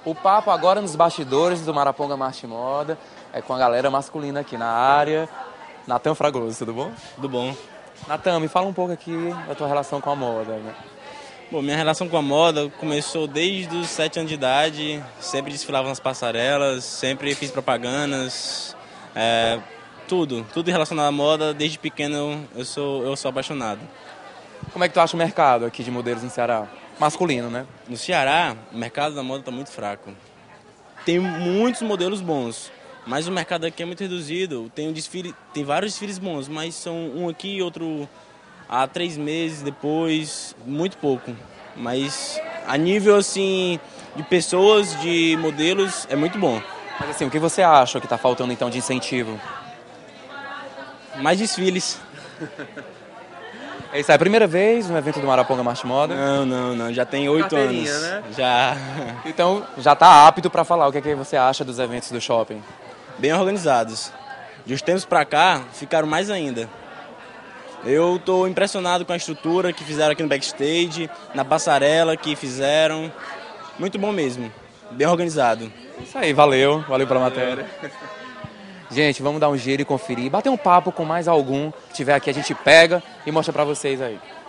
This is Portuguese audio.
O papo agora nos bastidores do Maraponga Marcha e Moda é com a galera masculina aqui na área. Natan Fragoso, tudo bom? Tudo bom. Natan, me fala um pouco aqui da tua relação com a moda, né? Bom, minha relação com a moda começou desde os 7 anos de idade. Sempre desfilava nas passarelas, sempre fiz propagandas, tudo relacionado à moda. Desde pequeno eu sou apaixonado. Como é que tu acha o mercado aqui de modelos no Ceará? Masculino, né? No Ceará, o mercado da moda está muito fraco. Tem muitos modelos bons, mas o mercado aqui é muito reduzido. Tem vários desfiles bons, mas são um aqui e outro há 3 meses depois, muito pouco. Mas a nível assim de pessoas, de modelos, é muito bom. Mas assim, o que você acha que tá faltando então de incentivo? Mais desfiles. É isso aí, a primeira vez no evento do Maraponga Marcha e Moda? Não, já tem 8 anos. Né? Já. Então já tá apto para falar o que é que você acha dos eventos do shopping. Bem organizados. De uns tempos pra cá, ficaram mais ainda. Eu tô impressionado com a estrutura que fizeram aqui no backstage, na passarela que fizeram. Muito bom mesmo. Bem organizado. Isso aí, valeu pela matéria. Gente, vamos dar um giro e conferir. Bater um papo com mais algum que tiver aqui, a gente pega e mostra pra vocês aí.